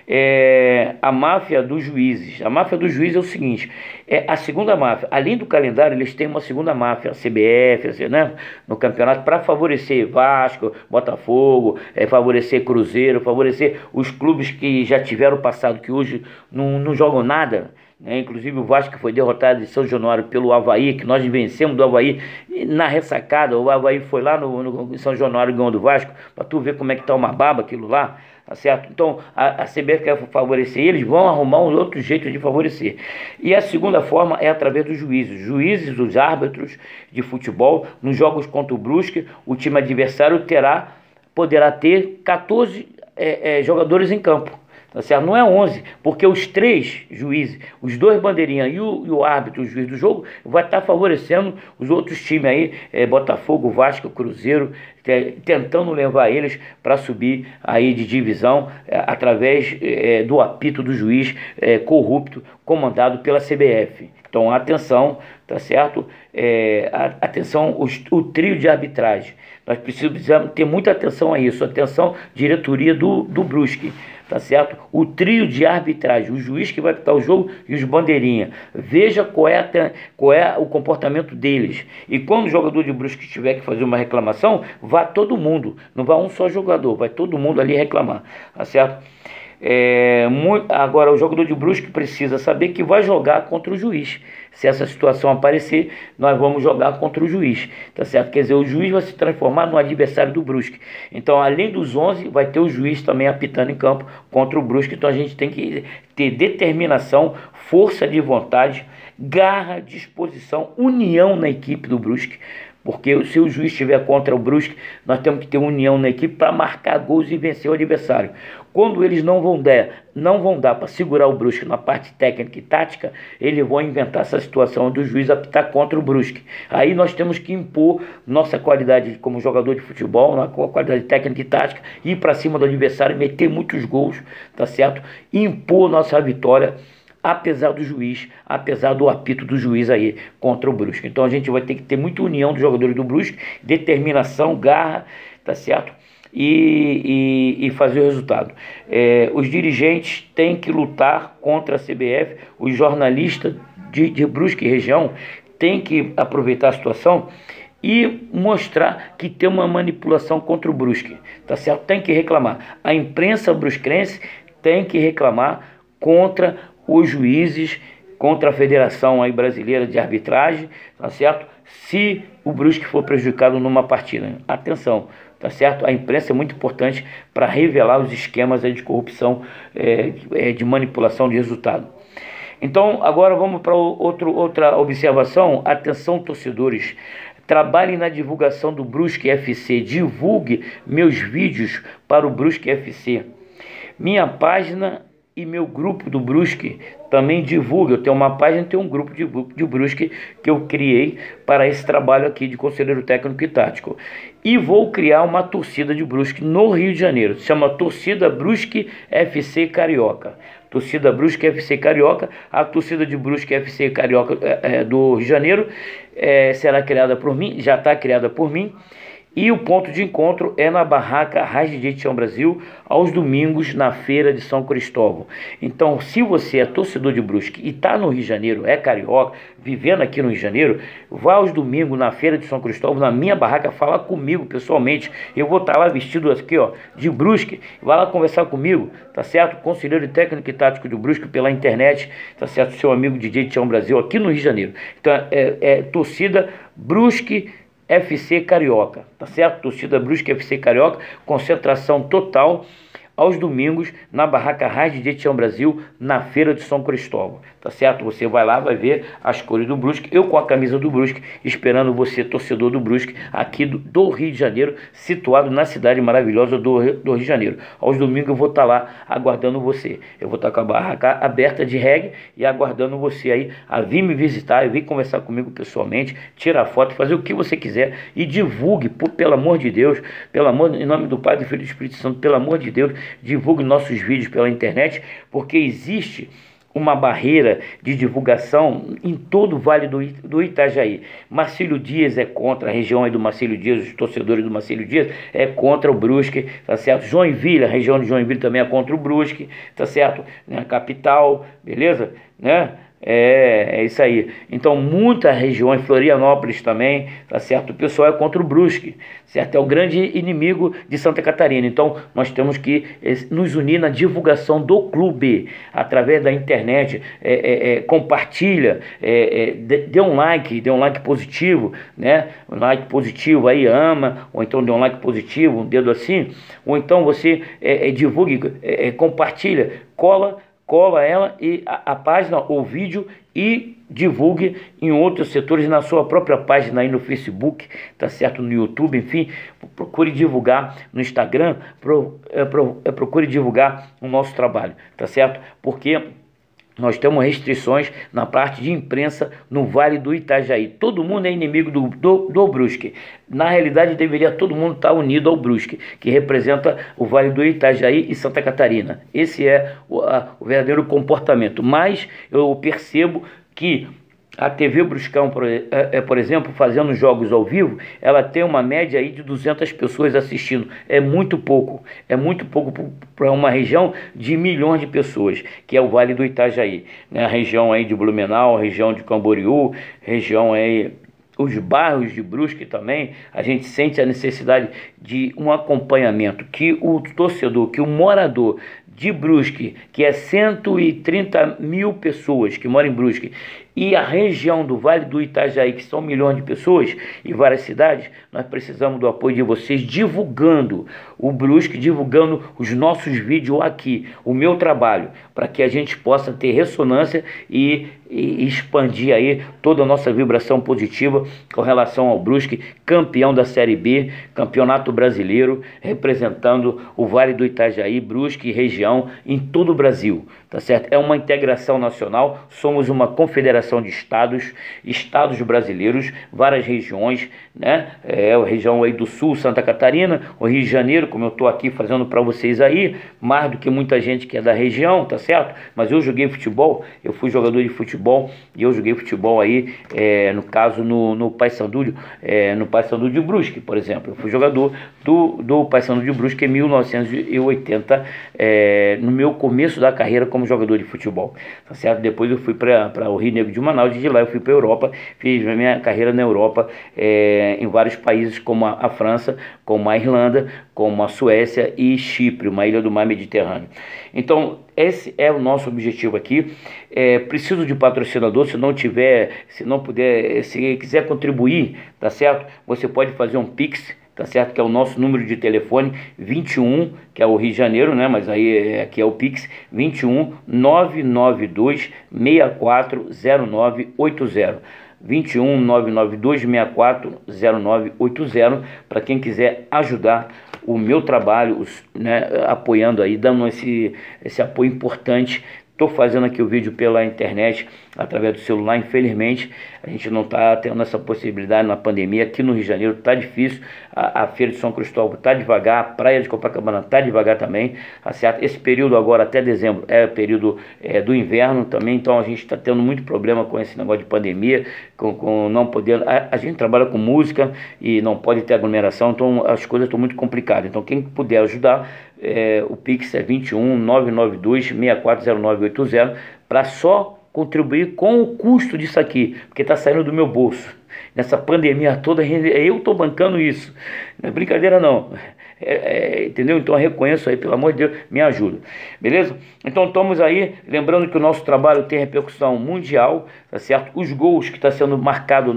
A máfia dos juízes. A máfia dos juízes é o seguinte: a segunda máfia, além do calendário, eles têm uma segunda máfia, a CBF, assim, né, no campeonato, para favorecer Vasco, Botafogo, favorecer Cruzeiro, favorecer os clubes que já tiveram passado, que hoje não jogam nada. Inclusive o Vasco foi derrotado em São Januário pelo Avaí, que nós vencemos do Avaí na ressacada. O Avaí foi lá no São Januário e ganhou do Vasco, para tu ver como é que tá uma baba aquilo lá, tá certo? Então a CBF quer favorecer eles, vão arrumar um outro jeito de favorecer. E a segunda forma é através dos juízes, os árbitros de futebol. Nos jogos contra o Brusque, o time adversário poderá ter 14 jogadores em campo. Tá certo? Não é 11, porque os 3 juízes, os 2 bandeirinhas e o árbitro, o juiz do jogo, vai estar favorecendo os outros times aí, Botafogo, Vasco, Cruzeiro, tentando levar eles para subir aí de divisão através do apito do juiz corrupto comandado pela CBF. Então atenção, tá certo? Atenção, o trio de arbitragem. Nós precisamos ter muita atenção a isso. Atenção, diretoria do Brusque, tá certo? O trio de arbitragem, o juiz que vai apitar o jogo e os bandeirinhas. Veja qual é o comportamento deles. E quando o jogador de Brusque tiver que fazer uma reclamação, vá todo mundo. Não vá um só jogador, vai todo mundo ali reclamar, tá certo? Agora o jogador de Brusque precisa saber que vai jogar contra o juiz. Se essa situação aparecer, nós vamos jogar contra o juiz, tá certo? Quer dizer, o juiz vai se transformar no adversário do Brusque. Então, além dos 11, vai ter o juiz também apitando em campo contra o Brusque. Então a gente tem que ter determinação, força de vontade, garra, disposição, união na equipe do Brusque. Porque se o juiz estiver contra o Brusque, nós temos que ter união na equipe para marcar gols e vencer o adversário. Quando eles não vão dar para segurar o Brusque na parte técnica e tática, eles vão inventar essa situação do juiz apitar contra o Brusque. Aí nós temos que impor nossa qualidade como jogador de futebol, nossa qualidade técnica e tática, ir para cima do adversário, meter muitos gols, tá certo? E impor nossa vitória, apesar do juiz, apesar do apito do juiz aí contra o Brusque. Então a gente vai ter que ter muita união dos jogadores do Brusque, determinação, garra, tá certo? E fazer o resultado. Os dirigentes têm que lutar contra a CBF, os jornalistas de Brusque e região têm que aproveitar a situação e mostrar que tem uma manipulação contra o Brusque, tá certo? Tem que reclamar. A imprensa brusquense tem que reclamar contra os juízes, contra a Federação aí brasileira de arbitragem, tá certo? Se o Brusque for prejudicado numa partida. Atenção, tá certo? A imprensa é muito importante para revelar os esquemas aí de corrupção, de manipulação de resultado. Então, agora vamos para outra observação. Atenção, torcedores. Trabalhem na divulgação do Brusque FC. Divulgue meus vídeos para o Brusque FC. Minha página e meu grupo do Brusque também divulga. Eu tenho uma página e tenho um grupo de Brusque que eu criei para esse trabalho aqui de conselheiro técnico e tático. E vou criar uma torcida de Brusque no Rio de Janeiro. Se chama Torcida Brusque FC Carioca. Torcida Brusque FC Carioca. A torcida de Brusque FC Carioca do Rio de Janeiro será criada por mim, já está criada por mim. E o ponto de encontro é na barraca Raiz de Chão Brasil, aos domingos na feira de São Cristóvão. Então, se você é torcedor de Brusque e está no Rio de Janeiro, é carioca, vivendo aqui no Rio de Janeiro, vá aos domingos na feira de São Cristóvão, na minha barraca, falar comigo pessoalmente. Eu vou estar lá vestido aqui, ó, de Brusque, vai lá conversar comigo, tá certo? Conselheiro técnico e tático de Brusque pela internet, tá certo? Seu amigo DJ Chão Brasil aqui no Rio de Janeiro. Então, torcida Brusque FC Carioca, tá certo? Torcida Brusque FC Carioca, concentração total aos domingos na Barraca Raiz de Tião Brasil, na Feira de São Cristóvão, tá certo? Você vai lá, vai ver as cores do Brusque, eu com a camisa do Brusque, esperando você, torcedor do Brusque, aqui do Rio de Janeiro, situado na cidade maravilhosa do Rio de Janeiro. Aos domingos eu vou estar lá aguardando você. Eu vou estar com a barraca aberta de reggae e aguardando você aí a vir me visitar, e vir conversar comigo pessoalmente, tirar foto, fazer o que você quiser e divulgue, pelo amor de Deus, em nome do Pai, do Filho e do Espírito Santo, pelo amor de Deus, divulgue nossos vídeos pela internet, porque existe uma barreira de divulgação em todo o Vale do Itajaí. Marcílio Dias é contra, a região aí do Marcílio Dias, os torcedores do Marcílio Dias é contra o Brusque, tá certo? Joinville, a região de Joinville também é contra o Brusque, tá certo? Né? Capital, beleza? Né? É isso aí. Então, muita região, em Florianópolis também, tá certo? O pessoal é contra o Brusque, certo? É o grande inimigo de Santa Catarina. Então, nós temos que nos unir na divulgação do clube, através da internet. Compartilha, dê um like positivo, né? Um like positivo aí, ama, ou então dê um like positivo, um dedo assim, ou então você divulgue, compartilha, cola ela e a página, o vídeo, e divulgue em outros setores, na sua própria página aí no Facebook, tá certo? No YouTube, enfim, procure divulgar no Instagram, procure divulgar o nosso trabalho, tá certo? Porque nós temos restrições na parte de imprensa no Vale do Itajaí. Todo mundo é inimigo do Brusque. Na realidade, deveria todo mundo estar unido ao Brusque, que representa o Vale do Itajaí e Santa Catarina. Esse é o verdadeiro comportamento. Mas eu percebo que a TV Bruscão, por exemplo, fazendo jogos ao vivo, ela tem uma média aí de 200 pessoas assistindo. É muito pouco para uma região de milhões de pessoas, que é o Vale do Itajaí, né? A região aí de Blumenau, a região de Camboriú, região aí, os bairros de Brusque também. A gente sente a necessidade de um acompanhamento, que o torcedor, que o morador de Brusque, que é 130 mil pessoas que moram em Brusque, e a região do Vale do Itajaí, que são milhões de pessoas e várias cidades, nós precisamos do apoio de vocês, divulgando o Brusque, divulgando os nossos vídeos aqui, o meu trabalho, para que a gente possa ter ressonância e expandir aí toda a nossa vibração positiva com relação ao Brusque, campeão da Série B, campeonato brasileiro, representando o Vale do Itajaí, Brusque e região em todo o Brasil, tá certo? É uma integração nacional, somos uma confederação de estados brasileiros, várias regiões, né? A região aí do Sul, Santa Catarina, o Rio de Janeiro, como eu estou aqui fazendo para vocês aí, mais do que muita gente que é da região, tá certo? Mas eu joguei futebol, eu fui jogador de futebol, e eu joguei futebol aí, no caso no Paysandu, no Paysandu de Brusque, por exemplo. Eu fui jogador do Paysandu de Brusque em 1980, no meu começo da carreira como jogador de futebol, tá certo? Depois eu fui para o Rio Negro de Manaus, e de lá eu fui para a Europa, fiz a minha carreira na Europa, em vários países como a França, como a Irlanda, como a Suécia e Chipre, uma ilha do mar Mediterrâneo. Então, esse é o nosso objetivo aqui. Preciso de patrocinador, se não puder, se quiser contribuir, tá certo? Você pode fazer um Pix, tá certo? Que é o nosso número de telefone, 21, que é o Rio de Janeiro, né? Mas aí aqui é o Pix, 21 992 640980. 21 992 640980, para quem quiser ajudar o meu trabalho, né, apoiando aí, dando esse apoio importante. Estou fazendo aqui o vídeo pela internet, através do celular. Infelizmente, a gente não está tendo essa possibilidade na pandemia. Aqui no Rio de Janeiro está difícil, a Feira de São Cristóvão está devagar, a Praia de Copacabana está devagar também, tá certo? Esse período agora, até dezembro, é período do inverno também, então a gente está tendo muito problema com esse negócio de pandemia, com não podendo... A gente trabalha com música e não pode ter aglomeração, então as coisas estão muito complicadas. Então quem puder ajudar, o Pix é 21 992 640980, para só contribuir com o custo disso aqui, porque está saindo do meu bolso. Nessa pandemia toda, eu estou bancando isso. Não é brincadeira não. entendeu? Então reconheço aí, pelo amor de Deus, me ajuda, beleza? Então estamos aí, lembrando que o nosso trabalho tem repercussão mundial, tá certo? Os gols que está sendo marcado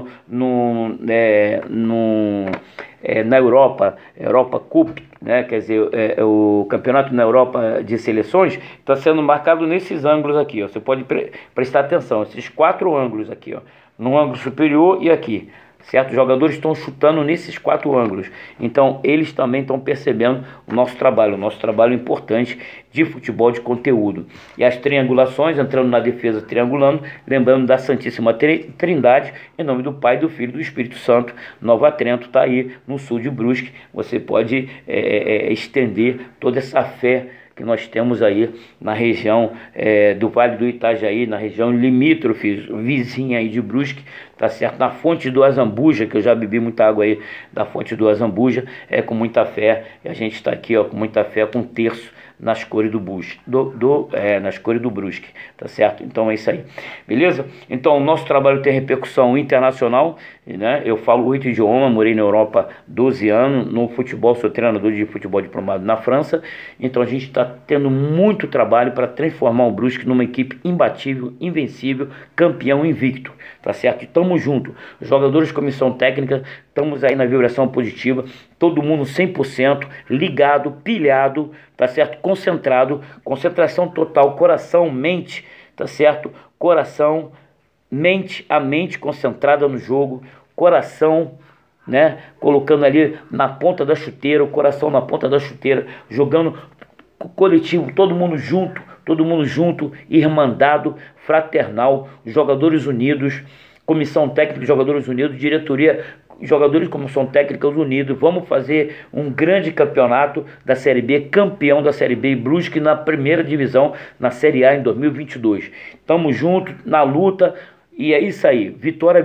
na Europa Cup, né? Quer dizer, o campeonato na Europa de seleções está sendo marcado nesses ângulos aqui, ó. Você pode prestar atenção, esses 4 ângulos aqui, ó, no ângulo superior e aqui, certo? Os jogadores estão chutando nesses 4 ângulos, então eles também estão percebendo o nosso trabalho importante de futebol de conteúdo. E as triangulações, entrando na defesa triangulando, lembrando da Santíssima Trindade, em nome do Pai, do Filho e do Espírito Santo. Nova Trento está aí no sul de Brusque, você pode estender toda essa fé que nós temos aí na região do Vale do Itajaí, na região limítrofe, vizinha aí de Brusque, tá certo? Na fonte do Azambuja, que eu já bebi muita água aí da fonte do Azambuja, com muita fé, e a gente está aqui, ó, com muita fé, com um terço nas cores do Brusque, nas cores do Brusque, tá certo? Então é isso aí, beleza? Então o nosso trabalho tem repercussão internacional, né? Eu falo 8 idiomas, morei na Europa 12 anos, no futebol sou treinador de futebol diplomado na França, então a gente está tendo muito trabalho para transformar o Brusque numa equipe imbatível, invencível, campeão invicto, tá certo? Estamos juntos, os jogadores, comissão técnica, estamos aí na vibração positiva, todo mundo 100% ligado, pilhado, tá certo? Concentrado, concentração total, coração, mente, tá certo? Coração, mente, a mente concentrada no jogo, coração, né? Colocando ali na ponta da chuteira, o coração na ponta da chuteira, jogando coletivo, todo mundo junto, irmandado, fraternal, jogadores unidos, comissão técnica, jogadores unidos, diretoria, jogadores de comissão técnica unidos. Vamos fazer um grande campeonato da Série B, campeão da Série B e Brusque na primeira divisão, na Série A em 2022. Estamos juntos na luta. E é isso aí, vitória,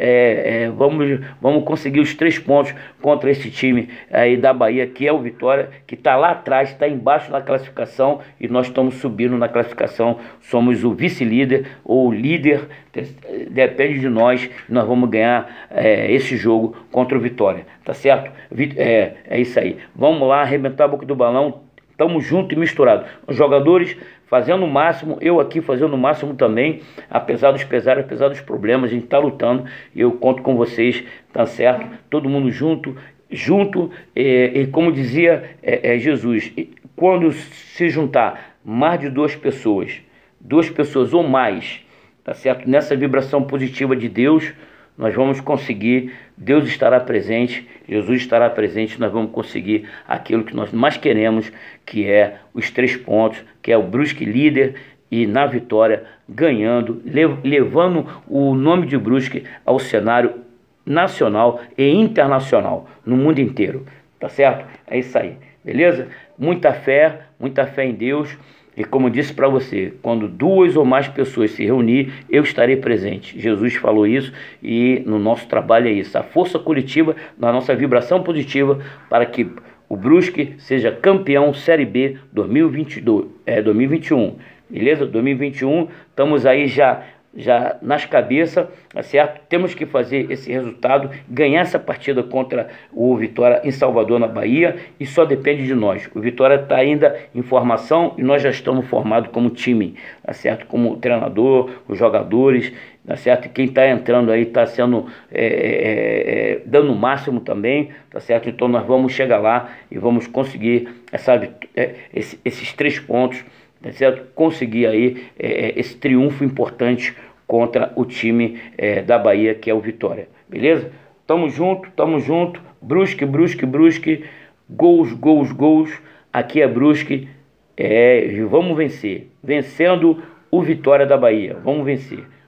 vamos conseguir os 3 pontos contra esse time aí da Bahia, que é o Vitória, que está lá atrás, está embaixo na classificação, e nós estamos subindo na classificação, somos o vice-líder ou líder, depende de nós, nós vamos ganhar esse jogo contra o Vitória, tá certo? É isso aí, vamos lá, arrebentar a boca do balão, estamos juntos e misturados, os jogadores fazendo o máximo, eu aqui fazendo o máximo também, apesar dos pesares, apesar dos problemas, a gente está lutando, e eu conto com vocês, tá certo? Todo mundo junto, e como dizia Jesus, quando se juntar mais de 2 pessoas ou mais, tá certo? Nessa vibração positiva de Deus, nós vamos conseguir, Deus estará presente, Jesus estará presente, nós vamos conseguir aquilo que nós mais queremos, que é os 3 pontos, que é o Brusque líder e na vitória, ganhando, levando o nome de Brusque ao cenário nacional e internacional, no mundo inteiro, tá certo? É isso aí, beleza? Muita fé em Deus. E como disse para você, quando 2 ou mais pessoas se reunir, eu estarei presente. Jesus falou isso e no nosso trabalho é isso. A força coletiva, na nossa vibração positiva, para que o Brusque seja campeão Série B 2021. Beleza? 2021, estamos aí já nas cabeças, tá certo? Temos que fazer esse resultado, ganhar essa partida contra o Vitória em Salvador, na Bahia, e só depende de nós. O Vitória está ainda em formação e nós já estamos formados como time, tá certo? Como treinador, os jogadores, tá certo? E quem está entrando aí está sendo dando o máximo também, tá certo? Então nós vamos chegar lá e vamos conseguir esses 3 pontos, tá certo? Conseguir aí esse triunfo importante contra o time da Bahia, que é o Vitória, beleza? Tamo junto, Brusque, gols, aqui é Brusque, vamos vencer, vencendo o Vitória da Bahia, vamos vencer.